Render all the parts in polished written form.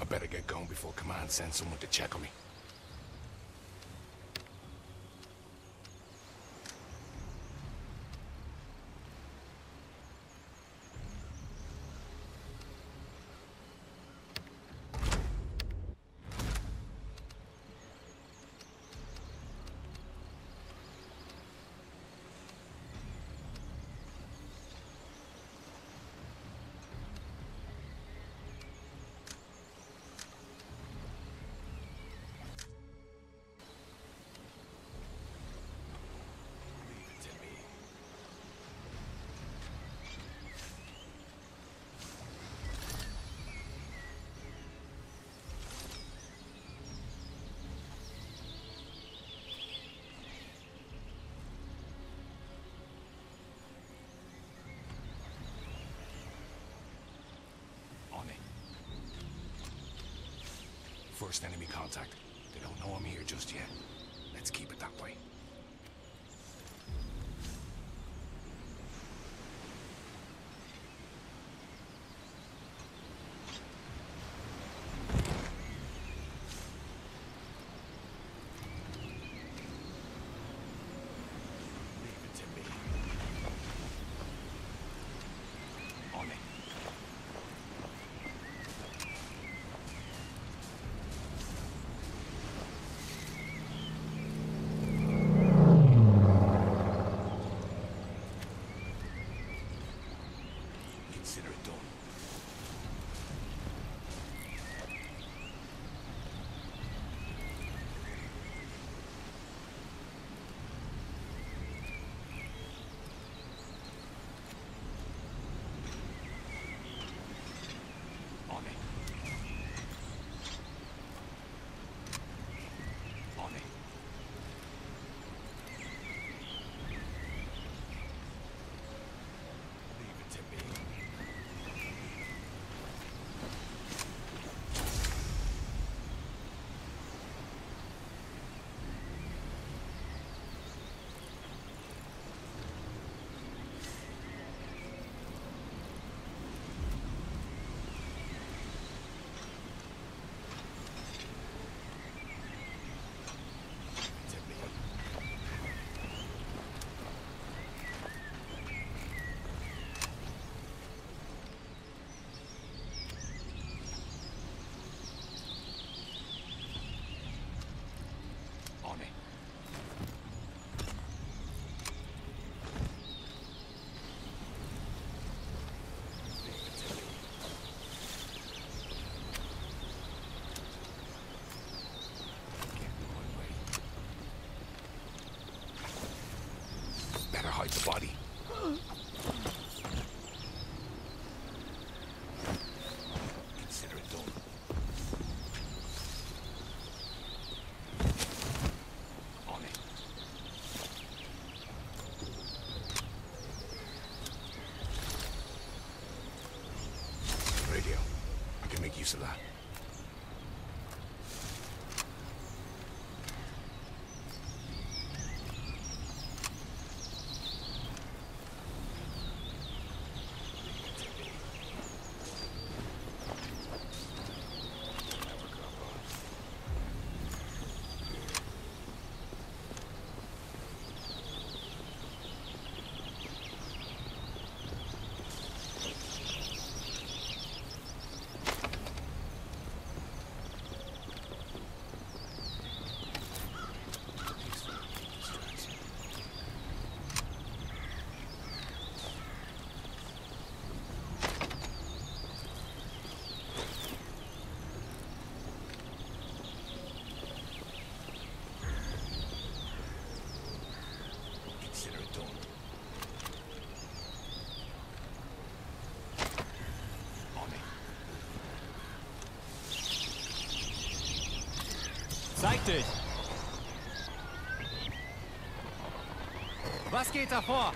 I better get going before Command sends someone to check on me. First enemy contact. They don't know I'm here just yet. Let's keep it that way. Hide the body. Consider it done. On it. Radio. I can make use of that. Zeig dich! Was geht da vor?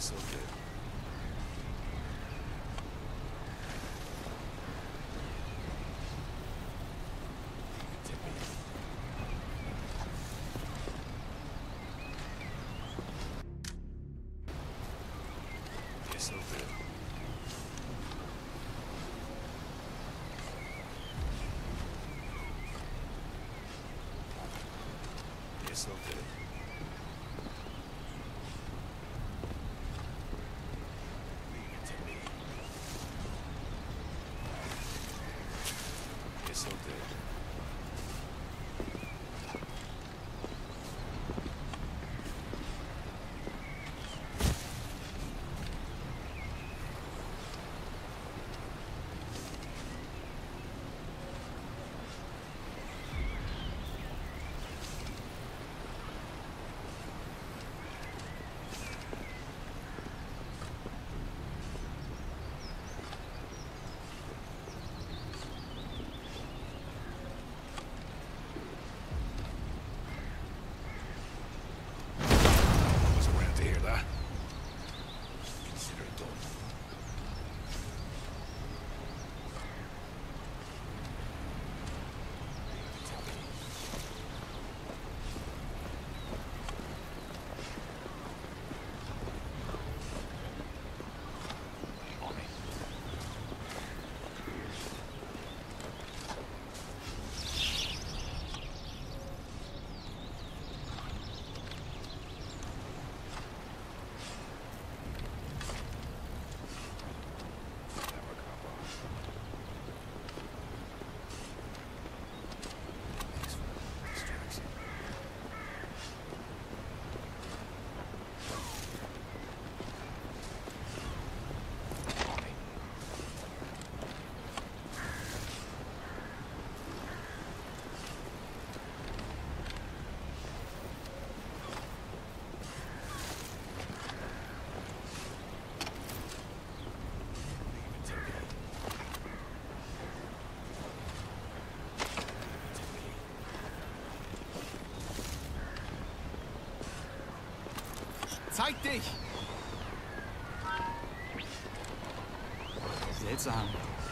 Guess I'll do. Guess I'll do. Guess I'll do. Leave it to me. Guess I'll do. Zeig dich! Seltsam.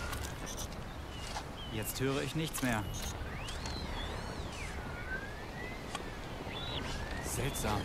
Jetzt höre ich nichts mehr. Seltsam.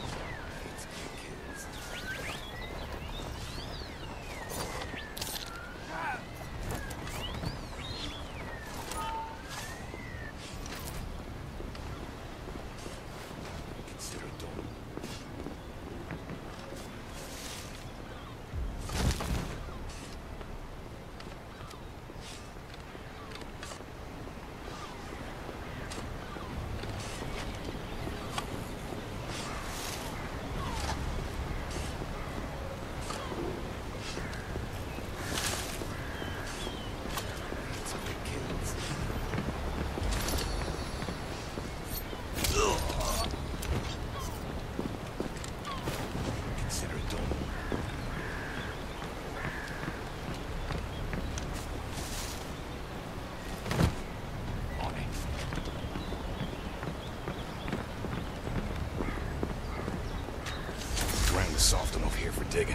Soft enough here for digging.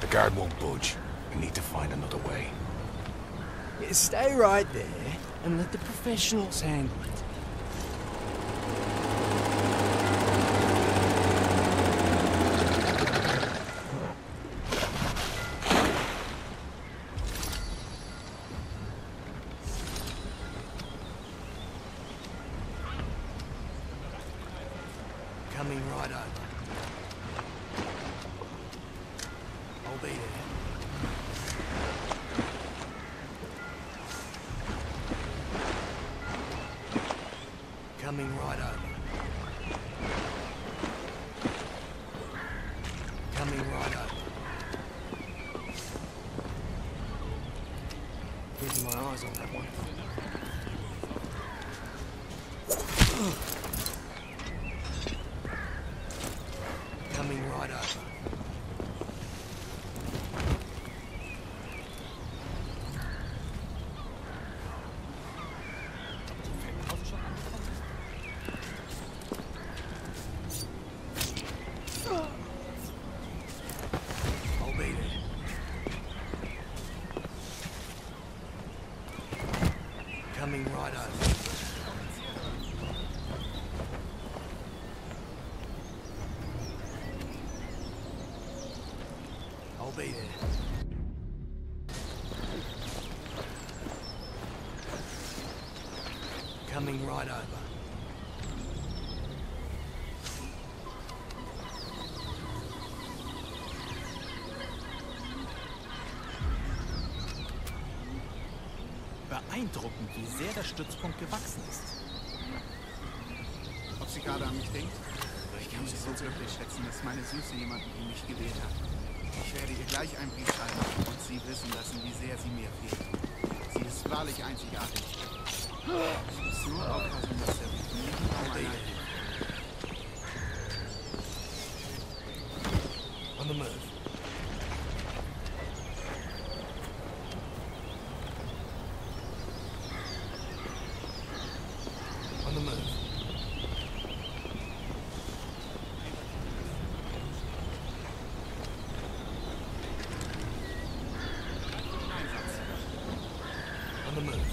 guard won't budge. We need to find another way. Yeah, stay right there and let the professionals handle it. Coming right over. I'll be there. Coming right over. Coming right over. Keeping my eyes on that one. Coming right over. I'll be there. Coming right over. I'll be there. Coming right over. Beeindruckend, wie sehr der Stützpunkt gewachsen ist. Ob sie gerade an mich denkt? Ich kann mich so glücklich schätzen, dass meine Süße jemanden wie mich gewählt hat. Ich werde ihr gleich einen Brief schreiben und sie wissen lassen, wie sehr sie mir fehlt. Sie ist wahrlich einzigartig. Ich muss nur aufpassen, dass er mich nie um einer hilft. On the move. On the move. On the move.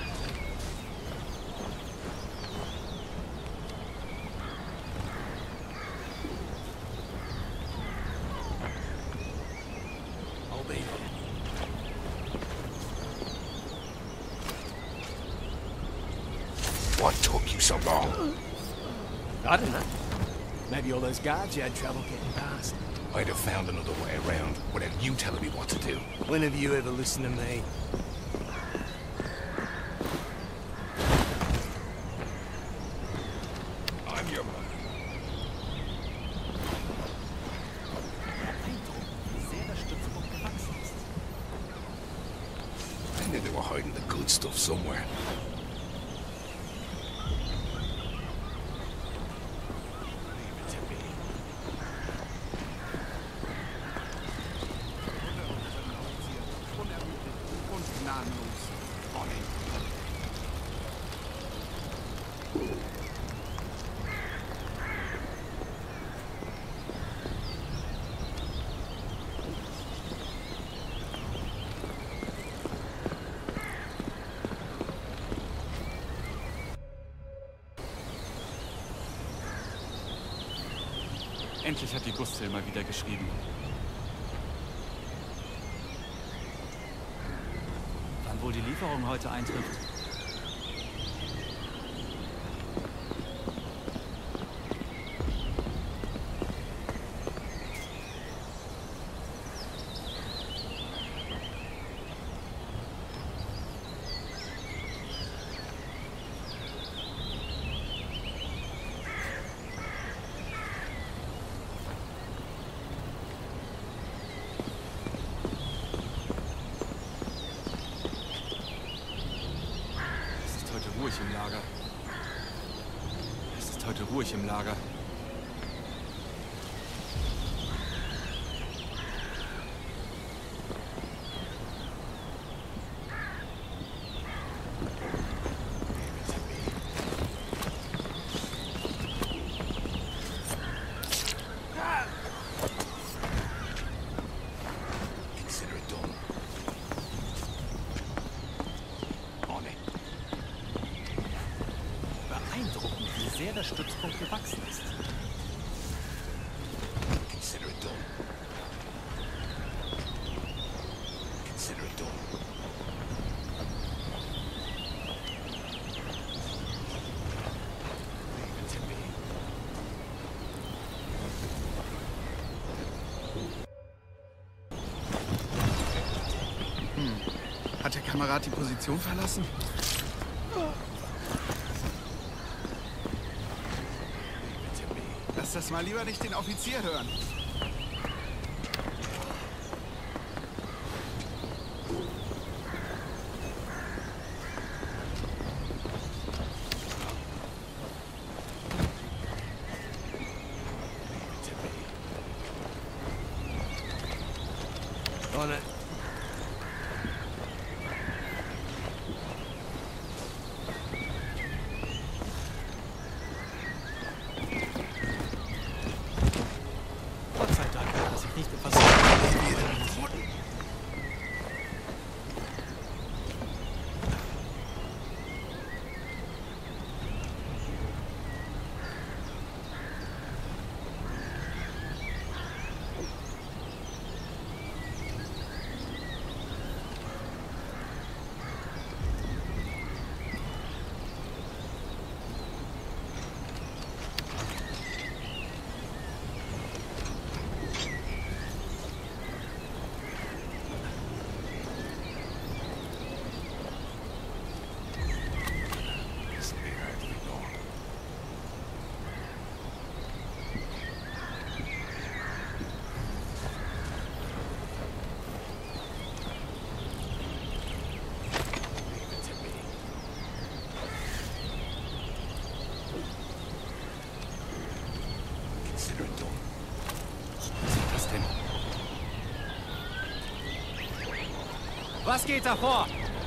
I'll be there. What took you so long? I don't know. Maybe all those guards you had trouble getting past. I'd have found another way around without you telling me what to do. When have you ever listened to me? I'm your man. Beeindruckend, wie sehr der Stützpunkt gewachsen ist. I knew they were hiding the good stuff somewhere. Und gnadenlos. On it. Endlich hat die Gustel mal wieder geschrieben. Wann wohl die Lieferung heute eintrifft? Ruhig im Lager. Es ist heute ruhig im Lager. gewachsen ist. Consider it done. Consider it done. Leave it to me. Hat der Kamerad die Position verlassen? Lass das mal lieber nicht den Offizier hören. On it. Gott sei Dank, dass ich nicht etwas... Was geht da vor?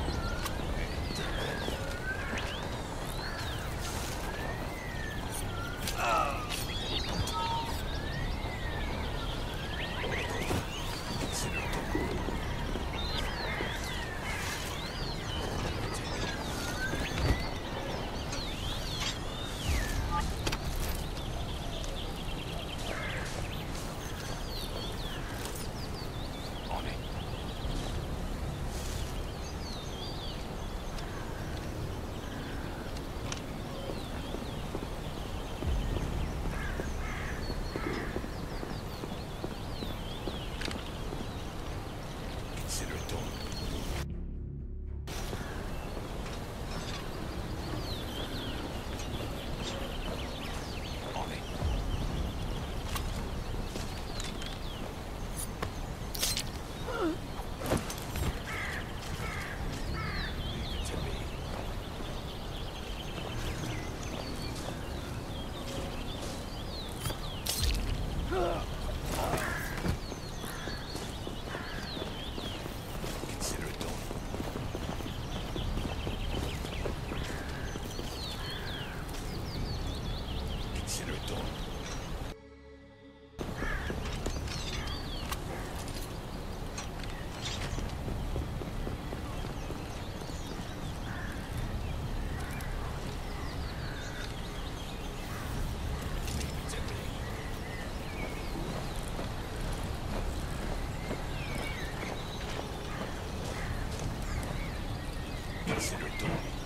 Consider it done.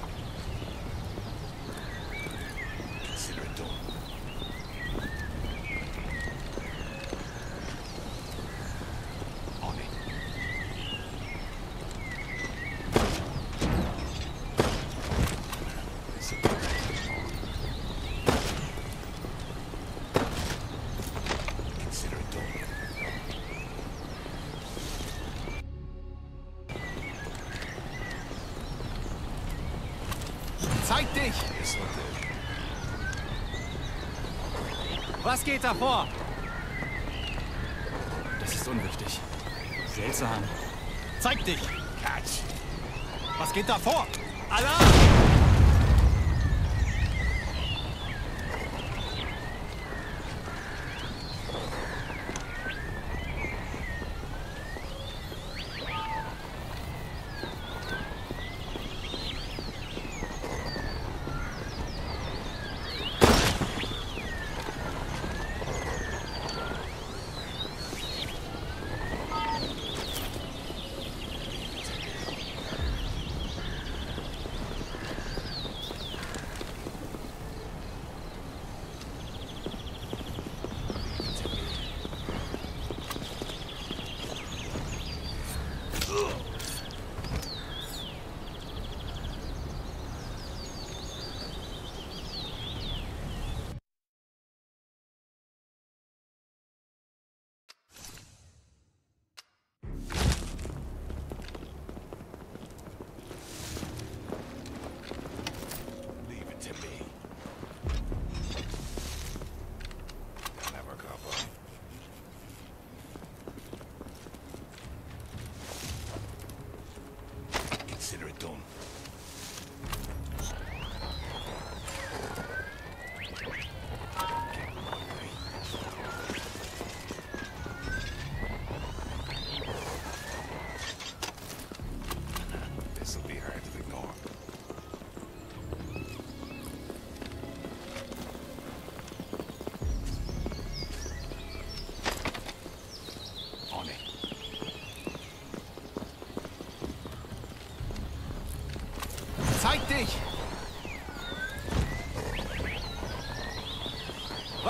Consider it done. On it. Consider it done. Zeig dich! Was geht da vor? Das ist unwichtig. Seltsam. Zeig dich! Catch. Was geht da vor? Alarm!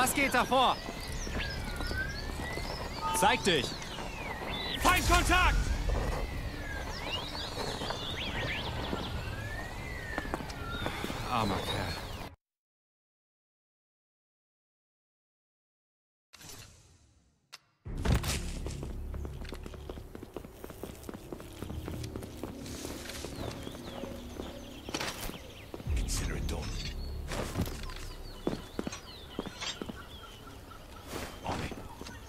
Was geht da vor? Zeig dich! Feindkontakt! Armer Kerl. Consider it done. On it.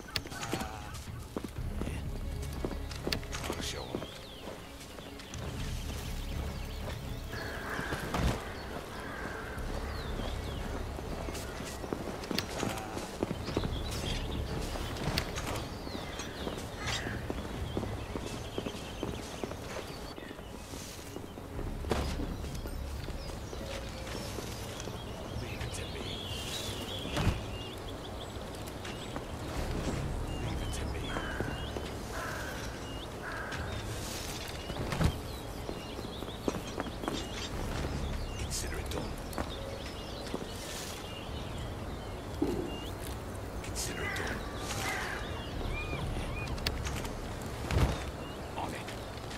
I'll show 'em. Leave it to me. Leave it to me. Consider it done. Consider it done. On it.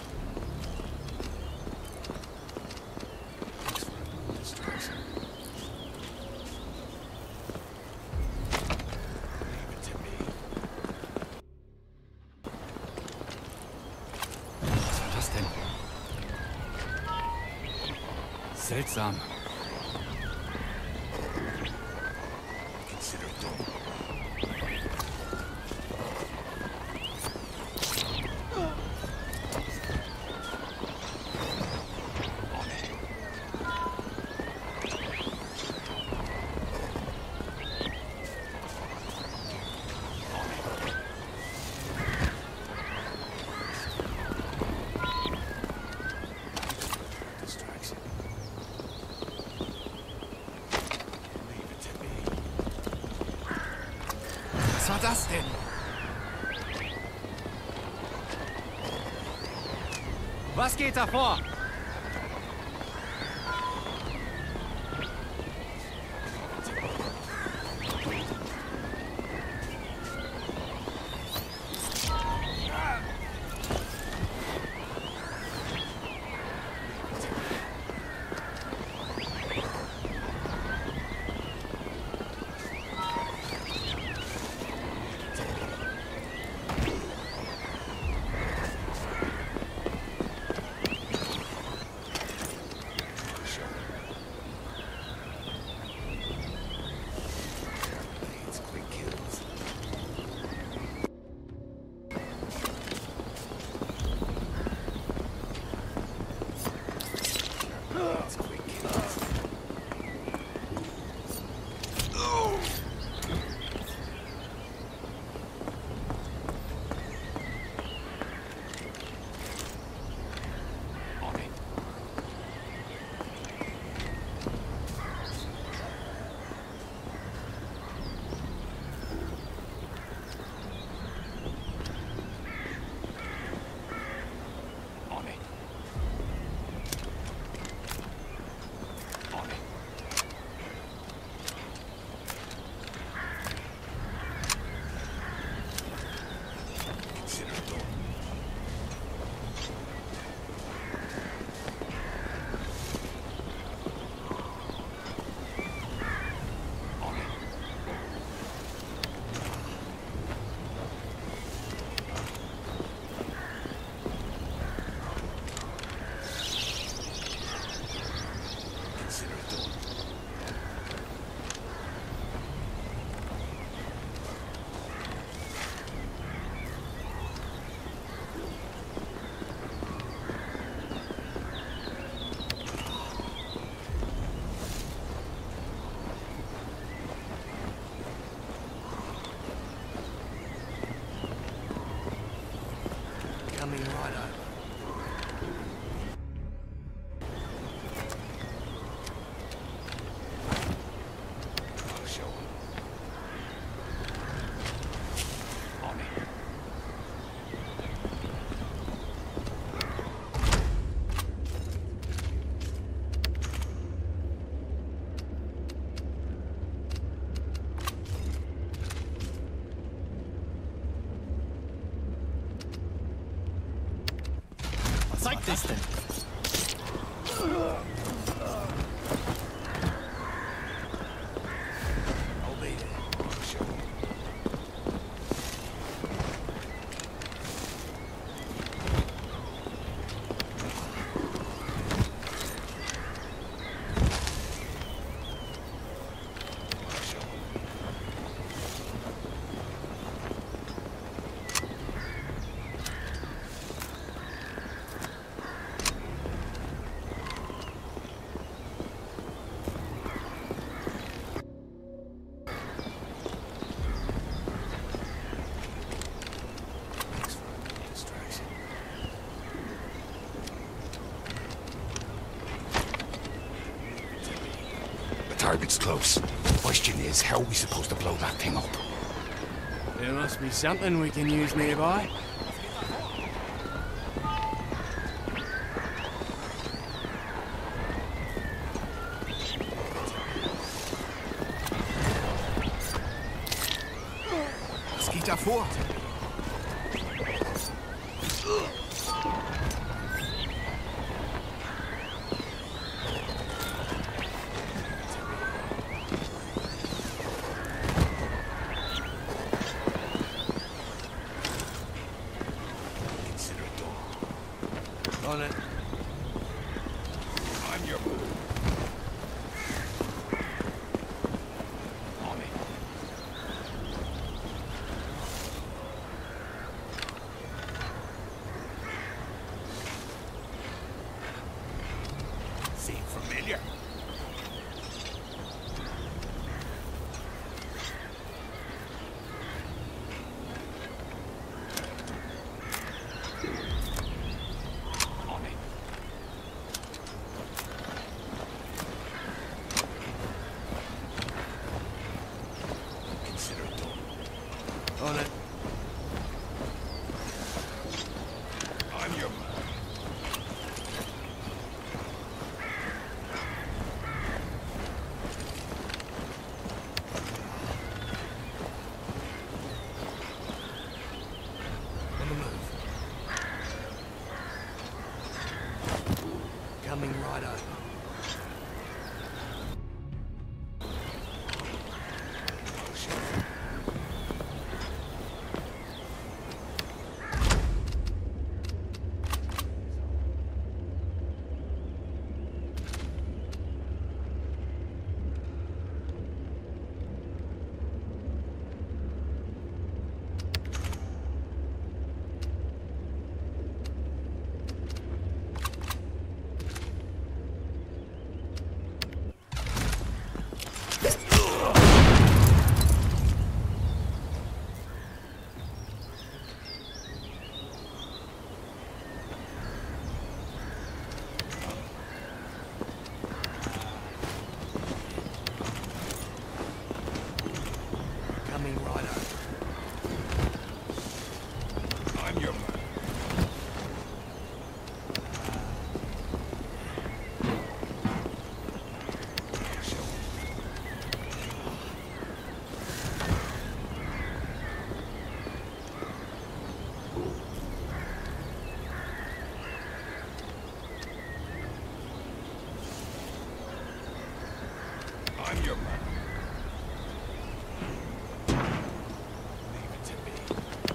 Thanks for the distraction. Leave it to me. Was war das denn? Seltsam. Consider it done. On it. On it. Distraction. Leave it to me. Was war das denn? Was geht da vor? Was zeigt das denn? I'll be there. Sure. Target's close. The question is, how are we supposed to blow that thing up? There must be something we can use nearby. Was geht da vor? On it. On your move. On it. Seem familiar? On it. On your move. On the move. Coming right over. Coming right over. On your move. On your move. Leave it to me.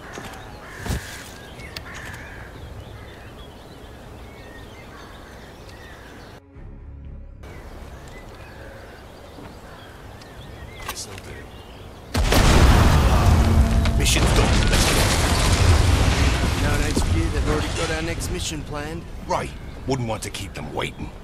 This'll do. Mission's done. Let's get Now at HQ, they've already got our next mission planned. Right. Wouldn't want to keep them waiting.